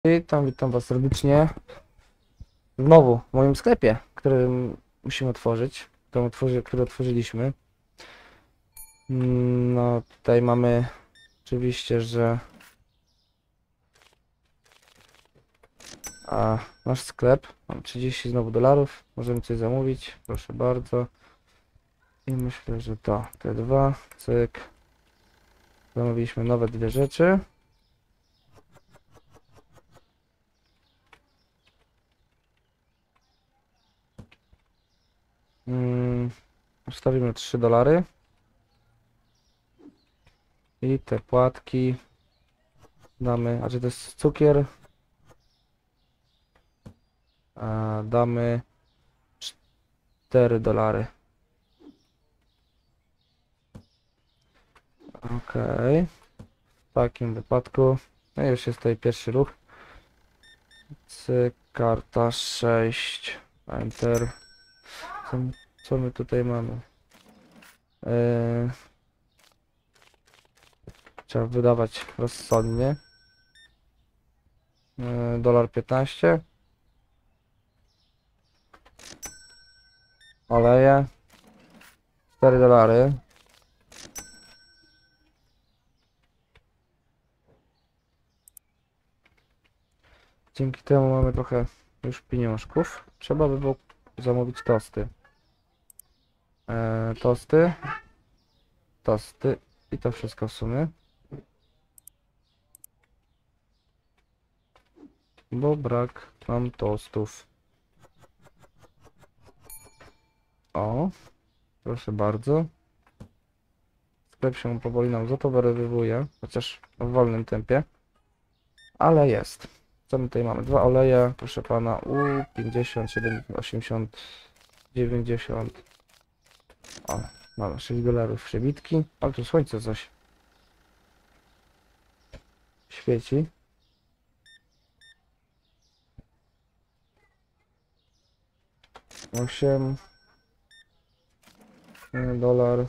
Witam was serdecznie. Znowu w moim sklepie, który musimy otworzyć, który otworzyliśmy. No tutaj mamy oczywiście, że nasz sklep. Mam 30 znowu dolarów. Możemy coś zamówić, proszę bardzo. I myślę, że te dwa, cyk. Zamówiliśmy nowe dwie rzeczy. Ustawimy 3 dolary. I te płatki damy, to jest cukier. Damy 4 dolary. Okej. W takim wypadku. No i już jest tutaj pierwszy ruch. Cyk, karta 6. Enter. Co my tutaj mamy? Trzeba wydawać rozsądnie. Dolar 15. Oleje. 4 dolary. Dzięki temu mamy trochę już pieniążków. Trzeba by było zamówić tosty. Tosty i to wszystko w sumie. Bo brak nam tostów. O, proszę bardzo. Sklep się powoli nam zatowarowywuje, chociaż w wolnym tempie. Ale jest. Co my tutaj mamy? Dwa oleje, proszę pana, 50, 70, 80, 90. O, mamy 6 dolarów przebitki. Ale tu słońce coś świeci. $8.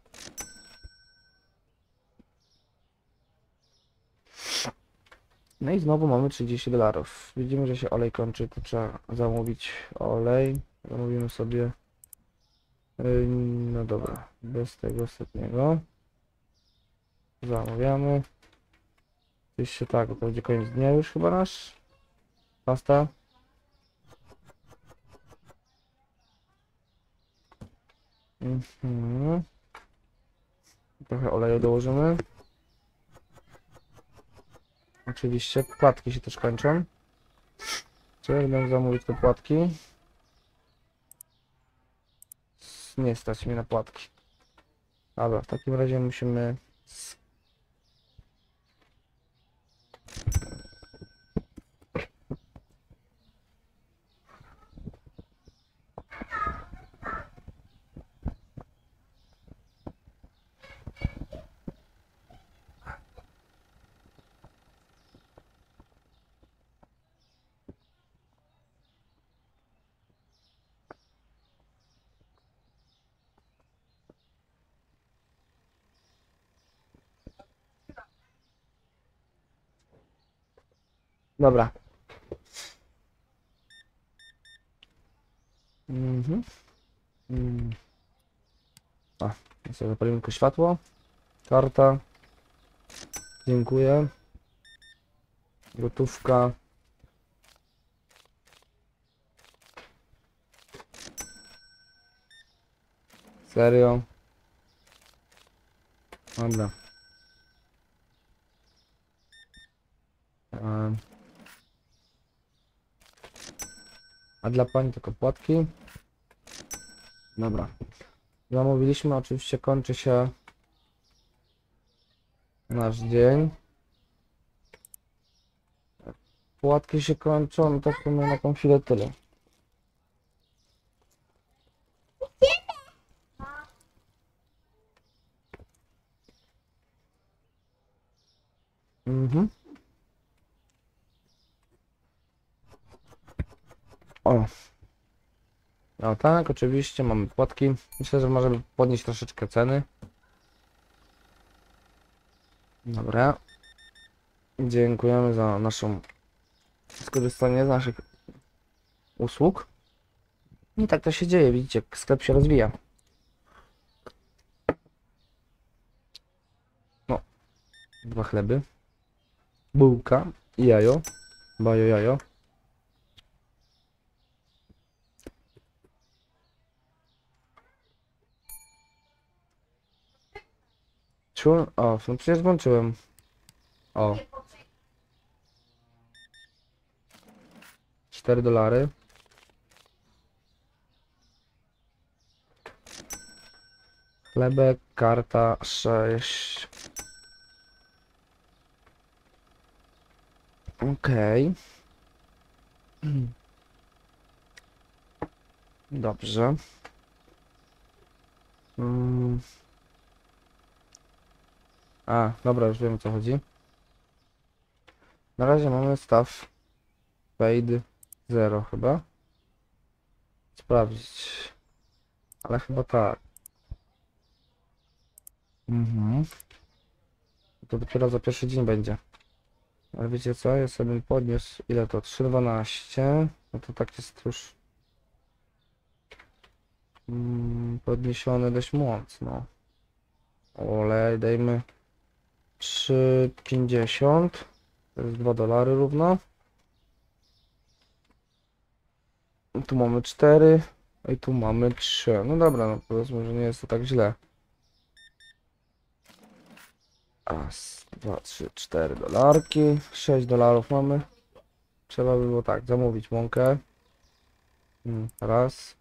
No i znowu mamy 30 dolarów. Widzimy, że się olej kończy, to trzeba zamówić olej. Zamówimy sobie. No dobra, bez tego ostatniego. Zamawiamy. Oczywiście tak, to będzie koniec dnia już chyba nasz. Pasta. Trochę oleju dołożymy. Oczywiście płatki się też kończą. Czy będę zamówić te płatki? Nie stać mi na płatki. Dobra, w takim razie musimy... Dobra. Ja sobie zapalimy tylko światło. Karta. Dziękuję. Gotówka. Serio? Dobra. A dla pani tylko płatki. Dobra. Zamówiliśmy, oczywiście kończy się nasz dzień. Płatki się kończą, no to w sumie na tą chwilę tyle. O. No tak, oczywiście mamy płatki. Myślę, że możemy podnieść troszeczkę ceny. Dobra. Dziękujemy za naszą skorzystanie z naszych usług. I tak to się dzieje, widzicie, sklep się rozwija. No, 2 chleby, bułka i jajo, bajo jajo. O, no przecież włączyłem. O. $4. Chlebek, karta 6. Okej. Dobrze. A, dobra, już wiem o co chodzi. Na razie mamy staw fade 0 chyba. Sprawdzić. Ale chyba tak. To dopiero za pierwszy dzień będzie. Ale wiecie co? Ja sobie bym podniósł. Ile to? 3,12. No to tak jest już podniesione dość mocno. Olej dajmy 3,50. To jest $2 równo. Tu mamy 4. I tu mamy 3. No dobra, no powiedzmy, że nie jest to tak źle. Raz, 2, 3, $4. $6 mamy. Trzeba by było tak, zamówić mąkę. Raz.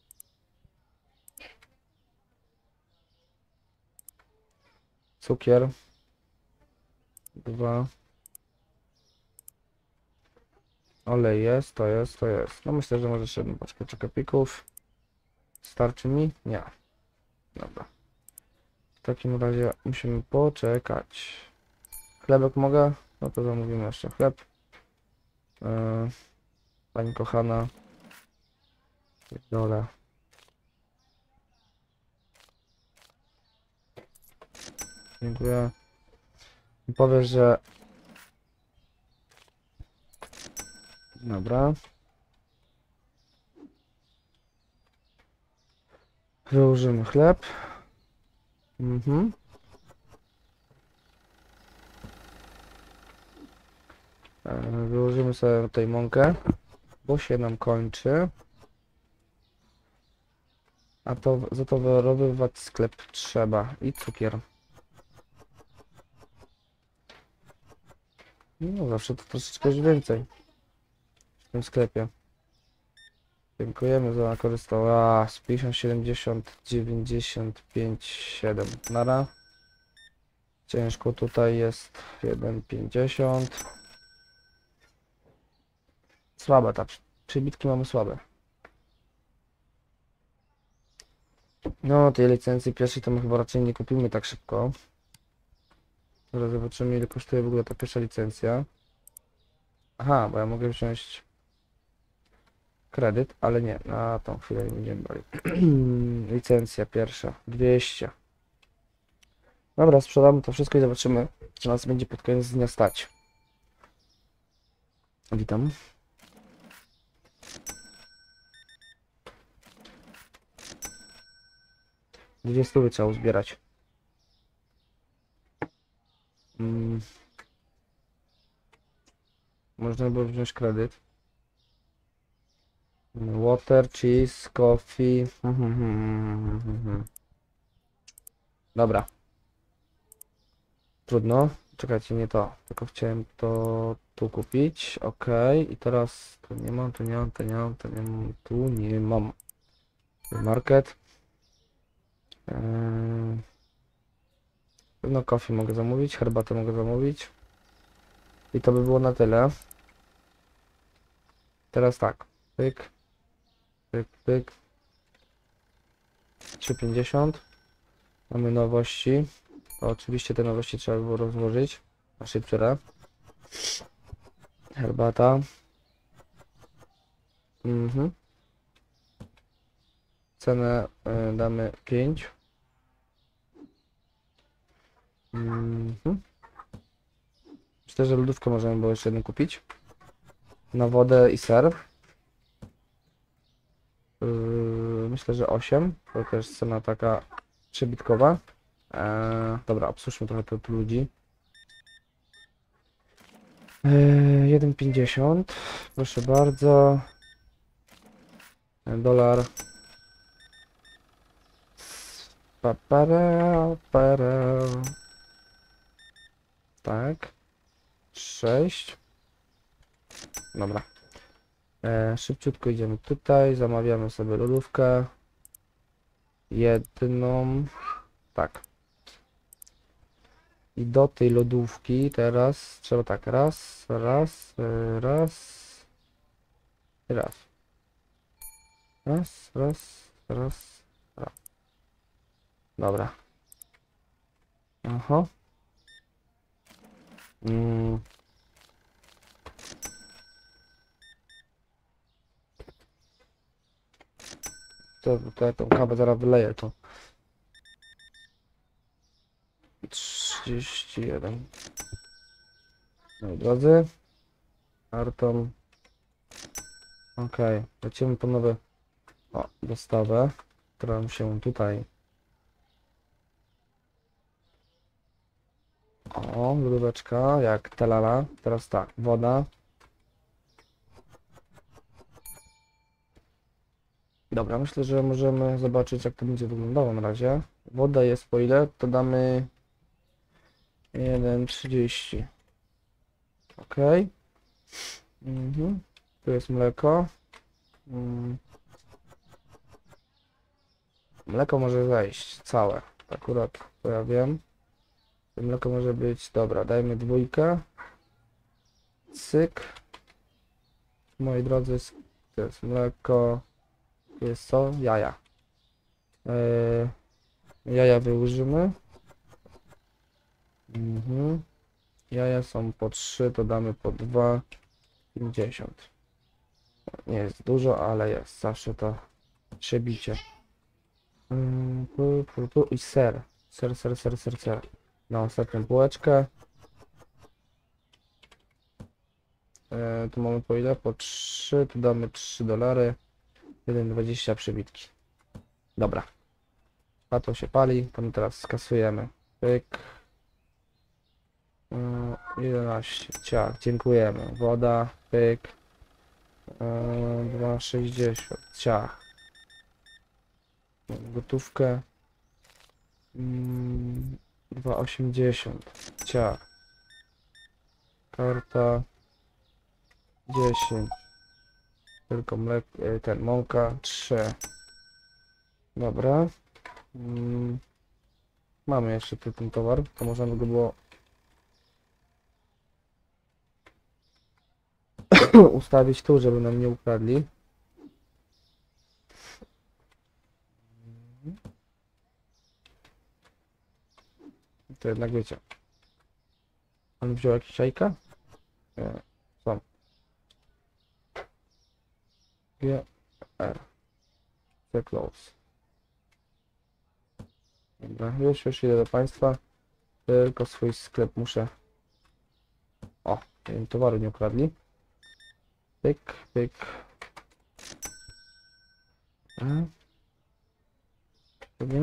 Cukier. 2. Olej jest, to jest, to jest. No myślę, że może jeszcze jedną paczkę czekapików. Starczy mi? Nie. Dobra. W takim razie musimy poczekać. Chlebek mogę? No to zamówimy jeszcze chleb. Pani kochana. Dole. Dziękuję. I powiesz, że... Dobra. Wyłożymy chleb. Wyłożymy sobie tutaj mąkę, bo się nam kończy. A to zatowarowywać sklep trzeba. I cukier. No zawsze to troszeczkę już więcej w tym sklepie. Dziękujemy za korzystanie. Z 50, 70, 95, 7. Nara. Ciężko tutaj jest 1,50. Słabe ta przybitki mamy słabe. No tej licencji pierwszej to my chyba raczej nie kupimy tak szybko. Zaraz zobaczymy ile kosztuje w ogóle ta pierwsza licencja. Aha, bo ja mogę wziąć kredyt, ale nie, na tą chwilę nie będziemy brali. Licencja pierwsza, 200. Dobra, sprzedamy to wszystko i zobaczymy, czy nas będzie pod koniec dnia stać. Witam. Dwie stówy trzeba uzbierać. Można było wziąć kredyt. Water, cheese, coffee. Dobra. Trudno. Czekajcie, nie to. Tylko chciałem to tu kupić. Ok. I teraz tu nie mam, tu nie mam, tu nie mam, tu nie mam, tu nie mam. Market. No coffee mogę zamówić, herbatę mogę zamówić. I to by było na tyle. Teraz tak. Pyk. Pyk, pyk. 3,50. Mamy nowości. To oczywiście te nowości trzeba było rozłożyć na szybciorę. Herbata. Cenę damy 5. Myślę, że lodówkę możemy było jeszcze jedną kupić. na wodę i ser. Myślę, że 8. To też cena taka przebitkowa. Dobra, obsłużmy trochę tu ludzi. 1,50. Proszę bardzo. Dolar. Para. Tak. 6. Dobra. Szybciutko idziemy tutaj. Zamawiamy sobie lodówkę. Jedną. Tak. I do tej lodówki teraz trzeba tak. Raz. Raz. Raz. Raz. Raz. Dobra. Aha. To tą kawę zaraz wyleję to. 31. Moi drodzy. Karton. Ok. Lecimy po nowe. O, dostawę, która mi się tutaj. O, lodóweczka, jak telala. Teraz tak, woda. Dobra, myślę, że możemy zobaczyć, jak to będzie wyglądało na razie. Woda jest po ile? To damy 1,30. Ok. Tu jest mleko. Mleko może wejść całe. Akurat to ja wiem. To mleko może być. Dobra, dajmy 2. Cyk. Moi drodzy, to jest mleko. To jest co? Jaja. Jaja wyłożymy. Jaja są po 3, to damy po 2,50. Nie jest dużo, ale jest. Zawsze to przebicie. I ser. Ser. Na ostatnią bułeczkę. Tu mamy po ile? Po 3, tu damy $3. 1,20 przybitki. Dobra. A to się pali, to my teraz skasujemy. Pyk. 11. Ciach, dziękujemy. Woda. Pyk. 2,60. Ciach. Gotówkę. 2,80. Ciach. Karta. 10. Tylko mleko, mąka 3. Dobra. Mamy jeszcze ten towar, to możemy go było ustawić tu, żeby nam nie ukradli. To jednak wiecie. On wziął jakieś jajka? Nie. Są. GR. The close. Dobra, już idę do państwa. Tylko swój sklep muszę. O, towaru nie ukradli. Pyk. Wiem.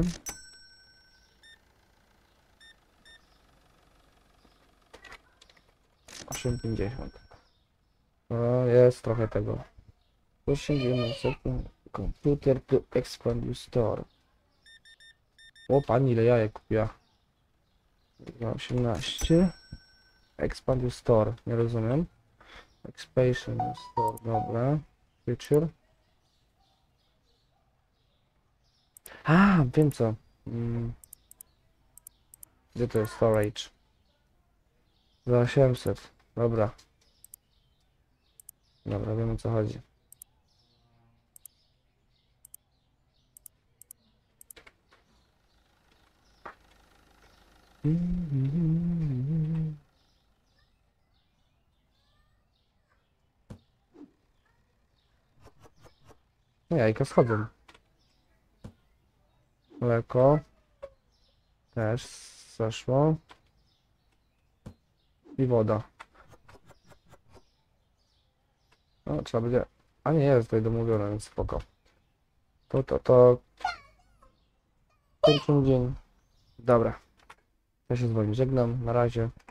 8,50. No, jest trochę tego. Pushing komputer to expand your store. O, pani, ile jajek kupiła. 18. Expand your store, nie rozumiem. Expansion store, dobra. Future. A, wiem co. Gdzie to jest storage? Za 800. Dobra. Dobra, wiem o co chodzi. No jajka schodzą. Mleko. Też zeszło. I woda. No, trzeba będzie... A nie, jest tutaj domówione, więc spoko. To... Pierwszy dzień. Dobra. Ja się z wami żegnam. Na razie.